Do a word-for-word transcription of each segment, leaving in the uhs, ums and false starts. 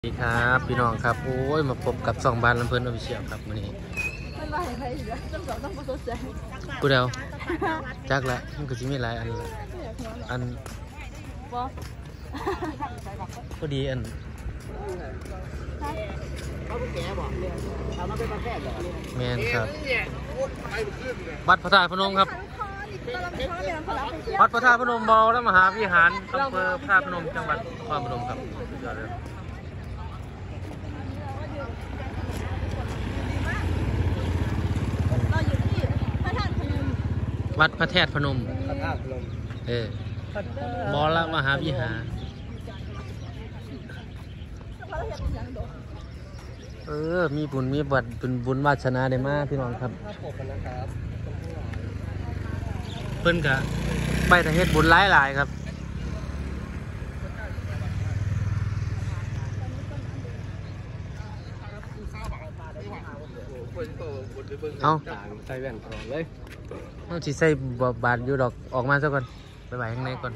สวัสดีครับพี่น้องครับโอ้ยมาพบกับสองบ้านลำเพลินออฟฟิเชียลครับวันนี้กูเดาจักละมันก็จะมีหลายอันละอันพอดีอันแมนครับวัดพระธาตุพนมครับวัดพระธาตุพนมบอและมหาวิหารอำเภอพระธาตุพนมจังหวัดนครพนมครับยอดเลยวัดพระธาตุพนมเออบอละมหาวิหารเออมีบุญมีบัตรบุญบุญวาสนาได้มากพี่น้องครับเพิ่นกะไปแต่เฮ็ดบุญหลายหลายครับเอาใส่แว่นก่อนเลยเอาสิใส่บาทอยู่ดอกออกมาซะก่อนไปไหวข้างในก่อน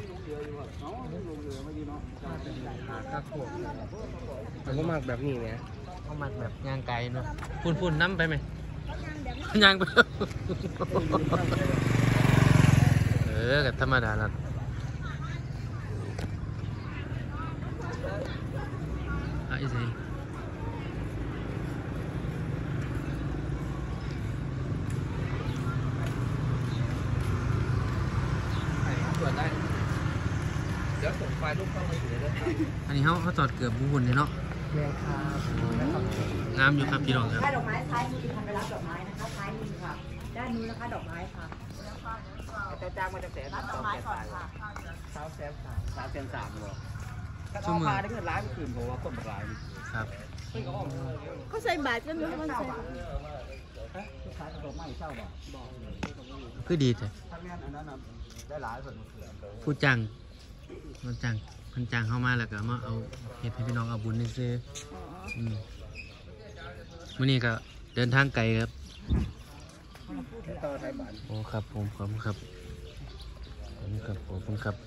มันก็มากแบบนี้เนี่ยเขามักแบบย่างไก่เนาะพุ่นพุ่นน้ำไปไหมย่างไปเออกับธรรมดาละไอ้สิเดี๋ยวส่งไฟล์รูปเข้ามาอยู่ในรถอันนี้เขาเขาจอดเกือบบุหุ่นเลยเนาะงามอยู่ครับพี่น้องครับได้ดอกไม้ซ้ายมือทำไปรับดอกไม้นะคะซ้ายมือค่ะด้านนู้นนะคะดอกไม้ค่ะจะจ้างมาจากแสนสองแสนสามสามแสนสามสามแสนสามหรอถ้าเอาพาได้เงินล้านคืนผมว่าคนร้ายครับเขาใส่บาทก็ไม่มันใส่คือดีแต่ได้หลายส่วนผู้จังมันจังมันจังเข้ามาแล้วก็มาเอาเห็ดให้พี่น้องเอาบุญนี่ซื้อวันนี้ก็เดินทางไกลครับโอ้ครับผมขอบคุณครับขอบคุณครับขอบคุณครับ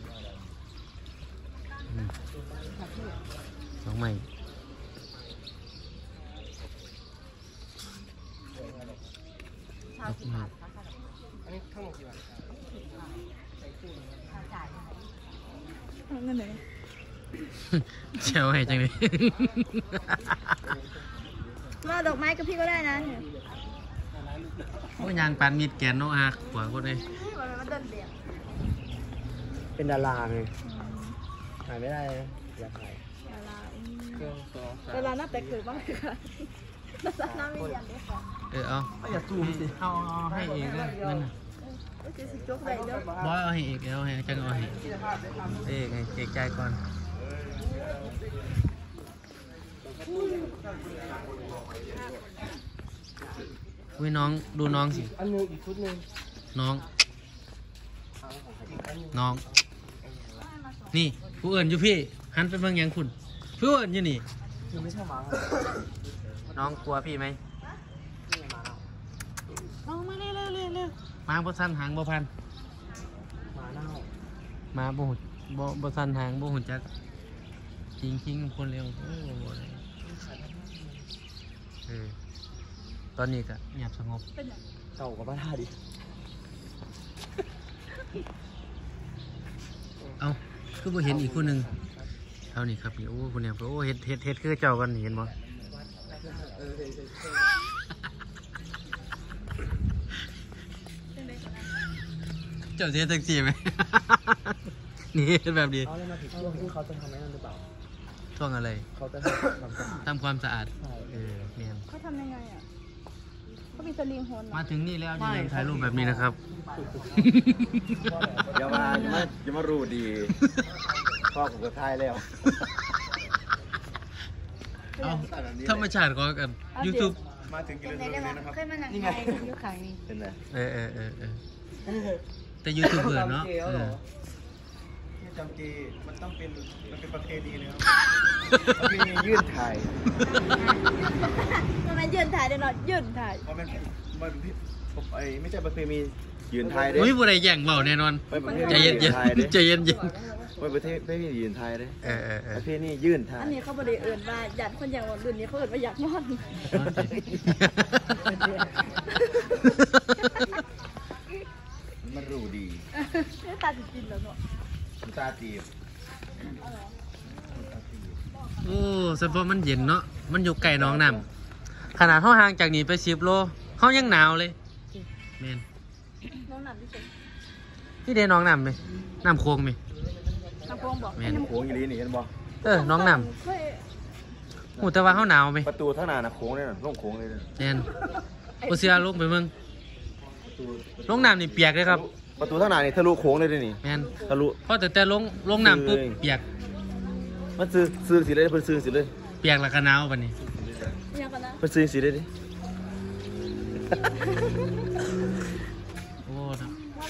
น้องใหม่อันนี้ทั้งหมดกี่บาทเงินไหนเชียวให้จังเลยมาดอกไม้กับพี่ก็ได้นะโอ้ยางปานมีดแกนโนอาขวาคนเลยเป็นดาราไงถ่ายไม่ได้อยากถ่ายดาราดาราหน้าแต่เกิดบ้างเลยค่ะดาราหน้าไม่ยันเลยค่ะเออเอาอย่าซูมสิเอาเอาให้เองเลยเงินบอยเอาให้เอกเอาให้จังเอาให้เอกให้เอกใจก่อนอุ้ยน้องดูน้องสิอันนึงอีกชุดนึงน้องน้องนี่ผู้อื่นอยู่พี่หันไปเบิ่งยังคุณผู้อื่นอยู่นี่ยังไม่ใช่หมาน้องกลัวพี่ไหมน้องมาเร็วเร็วเร็วเร็วมาบ่สั้นหางบ่พันมาเน่ามาบ่หุ่นบ่บ่สั้นหางบ่หุ่นจักจริงจริงคนเร็วโอ้เออตอนนี้ก็เงียบสงบเก่ากับบ้านท่าดิเอาคือบ่เห็นอีกคนหนึ่งเท่านี้ครับโอ้คนเนี้ยโอ้เฮ็ดเฮ็ดเฮ็ดคือเจ้ากันเห็นบ่เจ้าเสียแท็กซี่ไหมนี่แบบนี้เขาเลยมาถึงช่วงที่เขาจะทำอะไรนั่นหรือเปล่าช่วงอะไรเขาจะทำความสะอาดเออเนียนเขาทำยังไงอ่ะเขามีสลิงโหนมาถึงนี่แล้วนี่ถ่ายรูปแบบนี้นะครับอย่ามาอย่ามาอย่ามารูดีพ่อผมก็ถ่ายแล้วเอาธรรมชาติก็กันยูทูบมาถึงกิโลเมตรเลยนะครับเคยมาหนังไทยยุคขายนี่เป็นไงเออเออเออเออแต่ยูทูบเบอร์เนาะจำจีมันต้องเป็นมันเป็นประเพณีเลยครับประเพณียื่นถ่ายมันยื่นถ่ายเดี๋ยวเรายื่นถ่ายเพราะมันมันไอ้ไม่ใช่ประเพณียืนไทยเด้อุ้ยผู้ใดแย่งเบาแน่นอนใจเย็นเย็นใจเย็นเย็นไม่ประเทศไม่มียืนไทยเด้เออเออเอปอระเพณียื่นไทยอันนี้เขาบริเอิญว่าหยาดคนอย่างวันรุ่นนี้เขาเอิญว่าอยากนอนมันรู้ดีตาจะกินแล้วเนาะตาตีบโอ้เฉพาะมันเย็นเนาะมันอยู่ไกลน้องน้ำขนาดเขาห่างจากนี้ไปสิบโลเขายังหนาวเลยแมนน้องหนำที่สุดนี่เดน้องน้ำไหมน้ำโค้งไหมน้ำพงบอกแมนโค้งอีลีนี่เห็นบ่เออน้องน้เคยำหูแต่ว่าเขาหนาวไหมประตูท่านานะโค้งเลยนะล่องโค้งเลยนะแมนโอเสียลงไปมึงลงน้ำนี่เปียกเลยครับประตูท่านานี่ทะลุโค้งเลยนี่แมนทะลุเพราะแต่แต่ลงลงน้ำปุ๊บเปียกมันซื้อซื้อสิเลยเพิ่นซื้อสิเลยเปียกแล้วก็หนาวบัดนี้ยังกันนะเพิ่นซื้อสิเลยดิโอ้นะ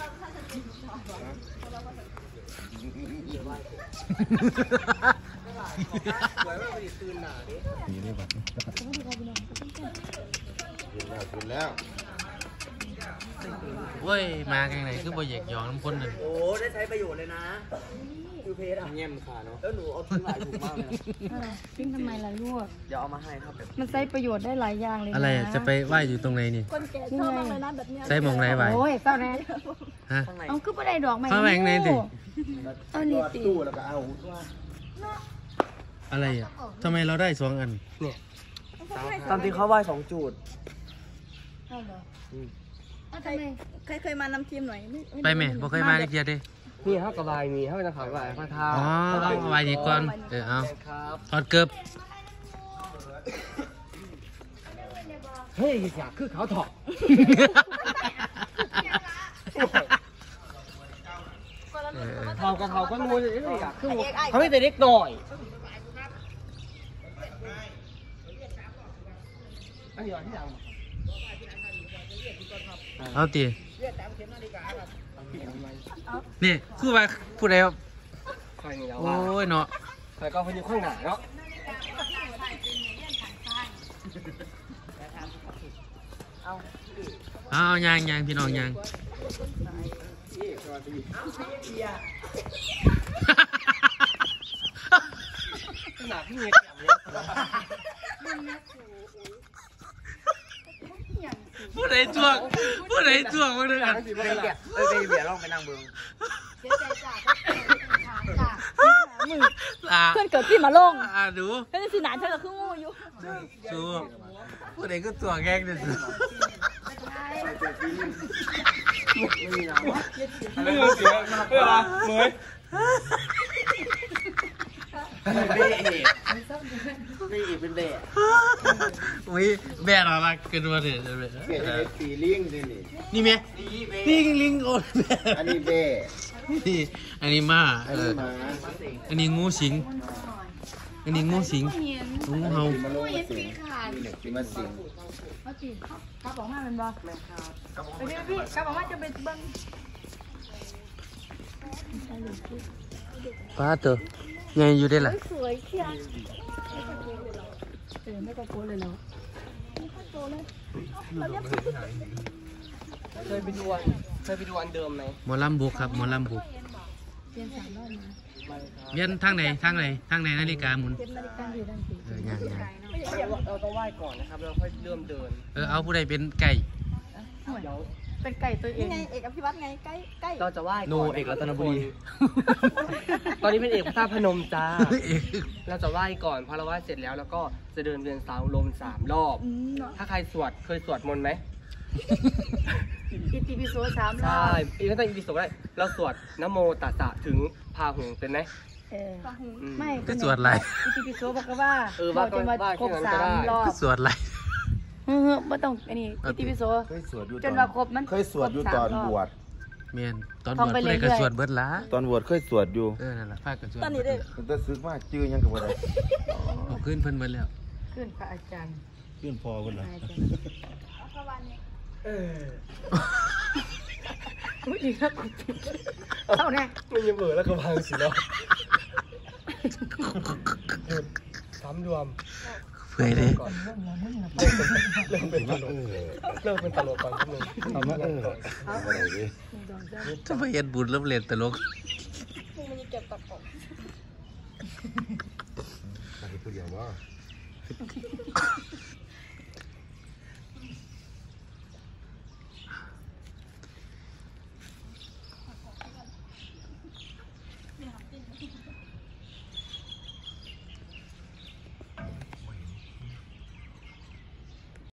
นี่ได้บัตรกินแล้วกินแล้วเว้ยมาไงไหนคือบ่อยากหยองน้ำคนนั่นโอ้ได้ใช้ประโยชน์เลยนะคือเพชรอ่ะเงียบขาเนาะแล้วหนูเอาทิ้งหลายถุงมากเลยนะปิ้งทำไมล่ะลูกเดี๋ยวเอามาให้ครับมันใช้ประโยชน์ได้หลายอย่างเลยนะอะไรอะจะไปไหว้อยู่ตรงไหนนี่คนแก่ชอบมากเลยนะแบบเนี้ยใส่หมองไหนไหวโอ้ยเศร้าแน่ฮะข้างในเอาคือบ่ได้ดอกไม้เข้าไปข้างในสิเอานี่ติตู้แล้วก็เอาอะไรอ่ะทำไมเราได้สองอันตามที่เขาไหว้สองจุดเอาเหรอเอาทำไมเคยเคยมานำทีมหน่อยไม่ไปไหมบ่เคยมาเดียวเด้นี่ห้ากระบายมีห้าเป็นขาวกระบายพระธาอ๋อเอาไว้ดีก่อนเออเอาครับถอดเกือบเฮ้ยอยากคือเขาถอดเทากระเทาก็งูเลยอยากคือเขาไม่แต่เล็กหน่อยอันนี้ที่ดังเอาตีนี่คือว่าผู้ใดใครนี่แล้วโอ้ว่ายเนาะใครก็คนอยู่ข้างหน้าเนาะเอายางยางพี่น้องยางหนาพี่เงี้ยอย่างเนี้ยผู้ใดจ้วงผู้ใดจ้วงมาด้วยกันไปเบียร์ไปเบียร์ลองไปนั่งเบิ้งเสียใจจ้ะจ้ะอ่าเพื่อนเกิดที่มาลงอ่าดูเพื่อนสิหนานเธอคืองูอยู่ดูผู้ใดก็ตัวแกงเด็ดสุดไม่รู้เสียเพื่ออะไรเหมยเบ้เบ้เป็นเบ้อุ้ยแบนอะไรเกินมาเด็ดเลยเบ้สีลิงดินี่นี่ไหมนี่ลิงโอ้ยอันนี้เบ้นี่อันนี้ม้าเออหมาอันนี้งูสิงอันนี้งูสิงงูเห่ามาลงมาสิงนี่เนี่ยมาสิงเอาจีกระป๋องมาเป็นบ่ไปเดี๋ยวพี่กระป๋องมาจะไปเบิ้งป้าเตอไงอยู่ได้ล่ะสวยเชียวเออไม่ตะโกนเลยเนาะไม่ตะโกนเลยแล้วเนี่ยเคยไปดูอันเคยไปดูอันเดิมไหมหมอลำบุกครับหมอลำบุกเรียนสามรอบนะเวียนทางไหนทางไหนทางไหนนาฬิกาหมุนเก็บนาฬิกาอยู่ด้านสีเออย่างย่างเราต้องไหว้ก่อนนะครับเราค่อยเริ่มเดินเออเอาผู้ใดเป็นไก่เดี๋ยวเป็นไก่ตัวเองไงเอกอภิวัตไงใกล้ใกล้เราจะไหว้โนเอกรัตนบุรีตอนนี้เป็นเอกพระธาตุพนมจ้าเราจะไหว้ก่อนพอเราไหว้เสร็จแล้วแล้วก็จะเดินเวียนสาวลมสามรอบอืมเนาะถ้าใครสวดเคยสวดมนต์ไหมอิติปิโสสามรอใช่บอีกตั้งอีกสวดได้เราสวดนโมตัสสะถึงพาหุงเป็นไหมเอออืมไม่ก็สวดอะไรอิติปิโสบอกว่าเออว่าจะมาว่าครบแค่นั้นสาก็ได้มรอบก็สวดอะไรเฮ้ยไม่ต้องอันนี้อิติปิโสเคยสวดอยู่จนว่าครบมันเคยสวดอยู่ตอนบวชเมียนตอนบท่องวชไปผู้ใดเรื่ก็อยๆสวดเบิดละตอนบวชเคยสวดอยู่เออนั่นแหละฟาดกันสวดตอนนี้เด้อแต่ซื้อมาจื้อยังกับอะไรเอาขึ้นเพิ่นเบิดแล้วขึ้นพระอาจารย์ขึ้นพอกันเหรอเอออุ้ยอีกแล้วกูติดเท่าแน่มันยังเบื่อแล้วก็พังสิแล้วหยุดสามรวมเปื่อยเลยก่อนเริ่มเป็นตลกเริ่มเป็นตลกก่อนครับนึงทำมาเออบ่ได้ดิจะไปเฮ็ดบุญแล้วเล่นตลกมึงมันจะเก็บตัดออกไปผู้เดียวบ่